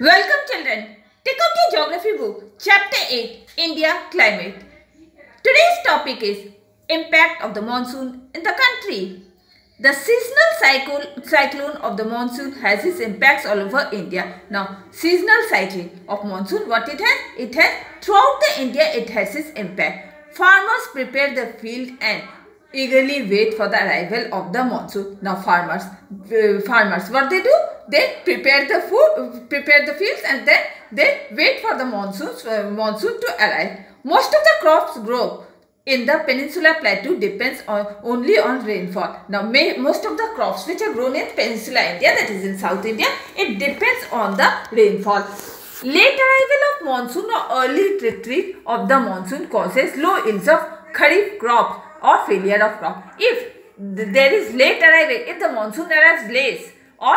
Welcome children. Take out your geography book. Chapter 8 India Climate. Today's topic is impact of the monsoon in the country. The seasonal cyclone of the monsoon has its impacts all over India. Now, seasonal cycling of monsoon, what it has? It has throughout the India, it has its impact. Farmers prepare the field and eagerly wait for the arrival of the monsoon. Now, farmers, what they do? They prepare the fields, and then they wait for the monsoon to arrive. Most of the crops grow in the Peninsular Plateau depends only on rainfall. Now, most of the crops which are grown in Peninsular India, that is in South India, it depends on the rainfall. Late arrival of monsoon or early retreat of the monsoon causes low yields of kharif crops or failure of crop. If there is late arrival, if the monsoon arrives late or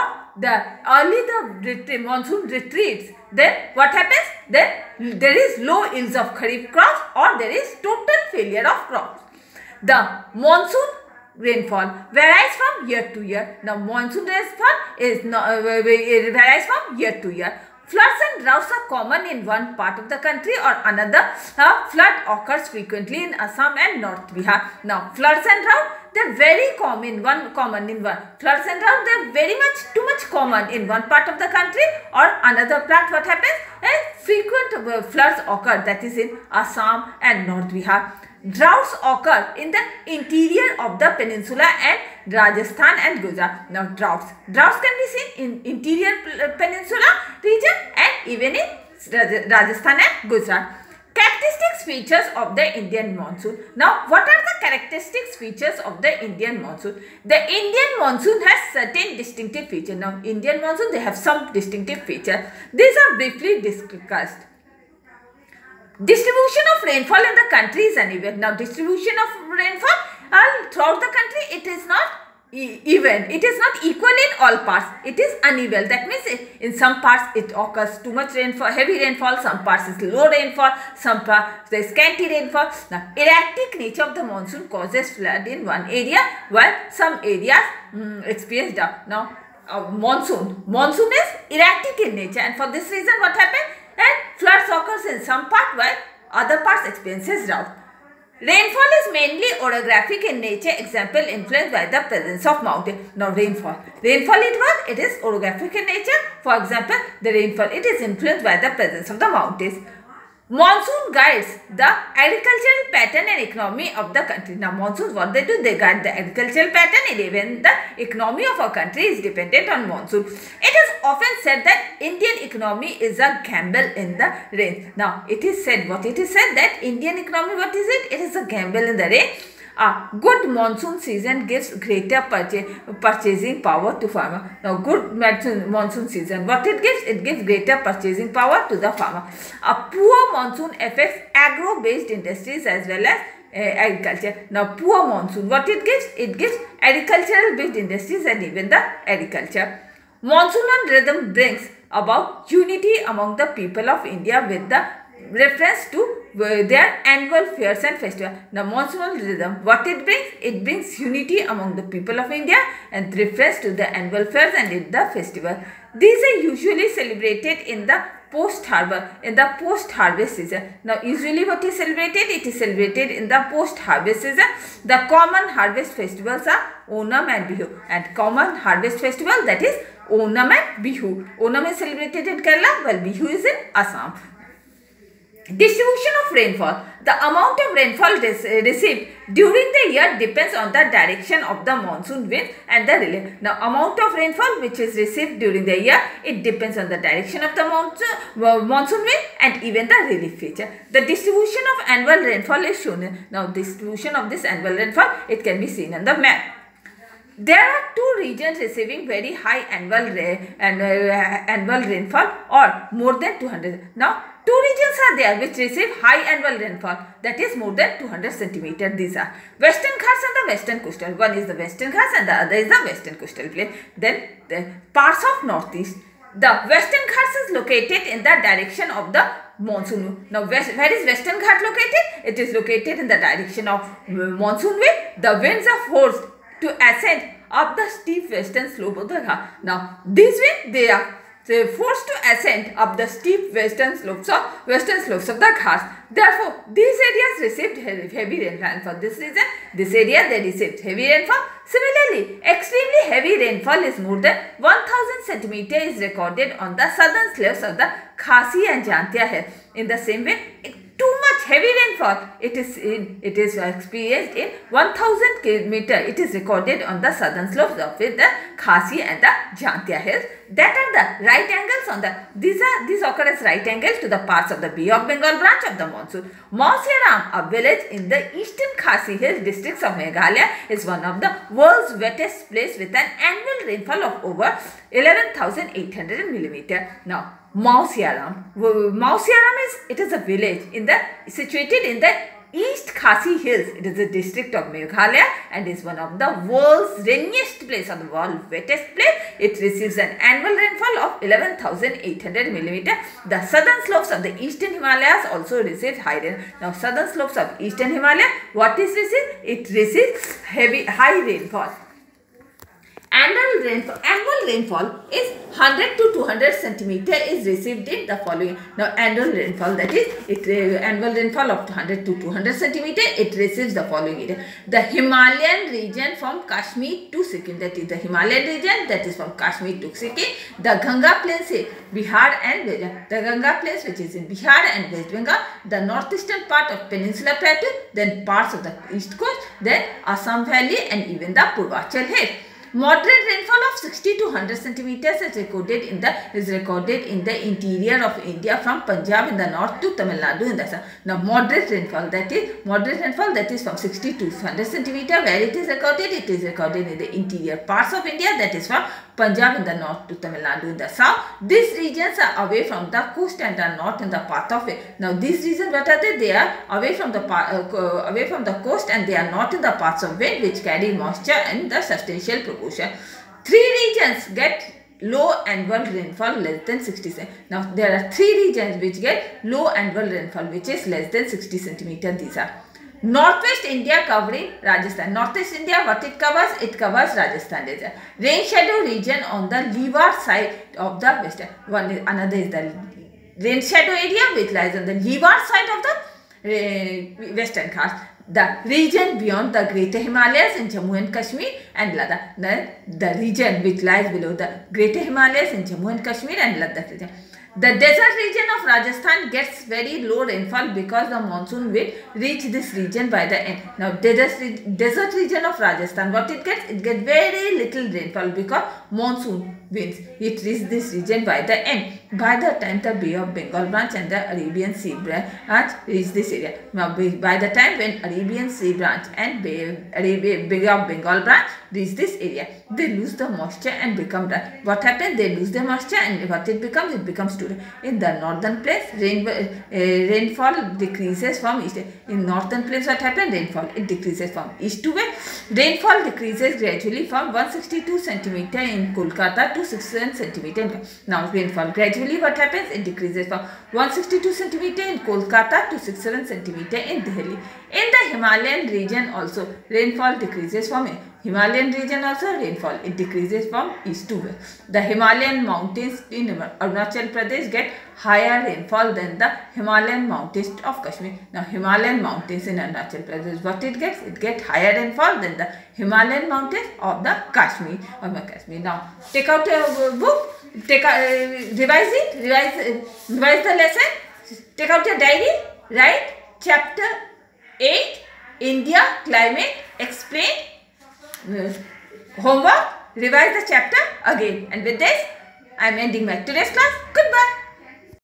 the monsoon retreats, then what happens? Then there is low yields of kharif crops or there is total failure of crops. The monsoon rainfall varies from year to year. Now, monsoon rainfall varies from year to year. Floods and droughts are common in one part of the country or another. Flood occurs frequently in Assam and North Bihar. Now, floods and drought, they are very common in one. Floods and drought, they are very too much common in one part of the country or another part. What happens? Frequent floods occur, that is in Assam and North Bihar. Droughts occur in the interior of the peninsula and Rajasthan and Gujarat. Now, droughts can be seen in interior peninsula region and even in Rajasthan and Gujarat. Characteristics features of the Indian monsoon. Now, what are the characteristics features of the Indian monsoon? The Indian monsoon has certain distinctive features. Now, Indian monsoon, they have some distinctive features. These are briefly discussed. Distribution of rainfall in the country is uneven. Now, distribution of rainfall throughout the country, it is not even. It is not equal in all parts. It is uneven. That means in some parts it occurs too much rainfall, heavy rainfall. Some parts is low rainfall. Some parts there is scanty rainfall. Now, erratic nature of the monsoon causes flood in one area, while some areas experience drought. Now, monsoon is erratic in nature, and for this reason, what happens? And floods occurs in some part while other parts experiences drought. Rainfall is mainly orographic in nature, example influenced by the presence of mountain. Now, rainfall it is orographic in nature. For example, the rainfall, it is influenced by the presence of the mountains. Monsoon guides the agricultural pattern and economy of the country. Now, monsoons, what they do? They guide the agricultural pattern, and even the economy of a country is dependent on monsoon. It is often said that Indian economy is a gamble in the rain. Now, it is said that Indian economy, what is it? It is a gamble in the rain. A good monsoon season gives greater purchasing power to farmer. Now, good monsoon season, what it gives? It gives greater purchasing power to the farmer. A poor monsoon affects agro-based industries as well as agriculture. Now, poor monsoon, what it gives? It gives agricultural-based industries and even the agriculture. Monsoon rhythm brings about unity among the people of India with the reference to their annual fairs and festivals. Now, monsoon rhythm, what it brings? It brings unity among the people of India and reference to the annual fairs and in the festival. These are usually celebrated in the post-harvest season. Now, usually what is celebrated? It is celebrated in the post-harvest season. The common harvest festivals are Onam and Bihu. And common harvest festival, that is Onam and Bihu. Onam is celebrated in Kerala, while Bihu is in Assam. Distribution of rainfall. The amount of rainfall received during the year depends on the direction of the monsoon wind and the relief. Now, amount of rainfall which is received during the year, it depends on the direction of the monsoon wind and even the relief feature. The distribution of annual rainfall is shown. Now, distribution of this annual rainfall, it can be seen on the map. There are two regions receiving very high annual rainfall or more than 200. Now, two regions are there which receive high annual rainfall, that is more than 200 cm. These are Western Ghats and the Western Coastal. One is the Western Ghats and the other is the Western Coastal Plain. Then the parts of Northeast. The Western Ghats is located in the direction of the monsoon. Now, where is Western Ghat located? It is located in the direction of monsoon wind. The winds are forced to ascend up the steep western slope of the Ghat. Now, these winds, they are forced to ascend up the steep western slopes of the Ghats. Therefore, these areas received heavy rainfall. For this reason, this area they received heavy rainfall. Similarly, extremely heavy rainfall is more than 1000 cm is recorded on the southern slopes of the Khasi and Jantia Hills. In the same way, too much heavy rainfall it is experienced in 1000 km. It is recorded on the southern slopes of the Khasi and the Jantia Hills. That are the right angles on the these occur as right angles to the parts of the Bay of Bengal branch of the monsoon. Mausiaram, a village in the eastern Khasi Hills districts of Meghalaya, is one of the world's wettest place with an annual rainfall of over 11,800 mm. Now, Mausiaram is a village situated in the East Khasi Hills. It is a district of Meghalaya and is one of the world's rainiest place, or the world's wettest place. It receives an annual rainfall of 11,800 mm. The southern slopes of the eastern Himalayas also receive high rain. Now, southern slopes of eastern Himalaya, what is received? It receives high rainfall. Annual rainfall is 100 to 200 cm is received in the following. Now, annual rainfall, that is annual rainfall of 100 to 200 cm, it receives the following area. The Himalayan region from Kashmir to Sikkim, that is the Himalayan region, that is from Kashmir to Sikkim. The Ganga plains in Bihar and the Ganga plains which is in Bihar and West Bengal, the northeastern part of Peninsula Plateau, then parts of the east coast, then Assam Valley and even the Purvachal Hills. Moderate rainfall of 60 to 100 cm is recorded in the interior of India from Punjab in the north to Tamil Nadu in the south. Now, moderate rainfall that is from 60 to 100 cm. Where it is recorded? It is recorded in the interior parts of India, that is from Punjab in the north to Tamil Nadu in the south. These regions are away from the coast and are not in the path of it. Now, these regions, what are they? They are away from the coast and they are not in the paths of wind which carry moisture in the substantial proportion. Three regions get low annual rainfall less than 60 cm. Now, there are three regions which get low annual rainfall which is less than 60 cm. These are Northwest India covering Rajasthan. Northeast India, what it covers? It covers Rajasthan. Rain shadow region on the leeward side of the western. Another is the rain shadow area which lies on the leeward side of the western Ghats. The region beyond the Greater Himalayas in Jammu and Kashmir and Ladakh. The region which lies below the Greater Himalayas in Jammu and Kashmir and Ladakh region. The desert region of Rajasthan gets very low rainfall because the monsoon will reach this region by the end. Now, desert region of Rajasthan, what it gets? It gets very little rainfall because monsoon winds. It reaches this region by the end. By the time the Bay of Bengal branch and the Arabian Sea branch reach this area. Now, by the time when Arabian Sea branch and Bay of Bengal branch reach this area, they lose the moisture and become dry. What happens? They lose the moisture and what it becomes? It becomes too dry. In the northern place, rainfall decreases from east. In northern place, what happens? Rainfall, it decreases from east to west. Rainfall decreases gradually from 162 cm in Kolkata to 67 cm. Now, rainfall gradually, what happens? It decreases from 162 cm in Kolkata to 67 cm in Delhi. In the Himalayan region also, rainfall decreases from rainfall, it decreases from east to west. The Himalayan mountains in Arunachal Pradesh get higher rainfall than the Himalayan mountains of Kashmir. Now, Himalayan mountains in Arunachal Pradesh, what it gets? It gets higher rainfall than the Himalayan mountains of the Kashmir. Now, take out a book, revise the lesson, take out your diary, write chapter 8, India Climate Explained. Homework, revise the chapter again. And with this, I am ending my today's class. Goodbye.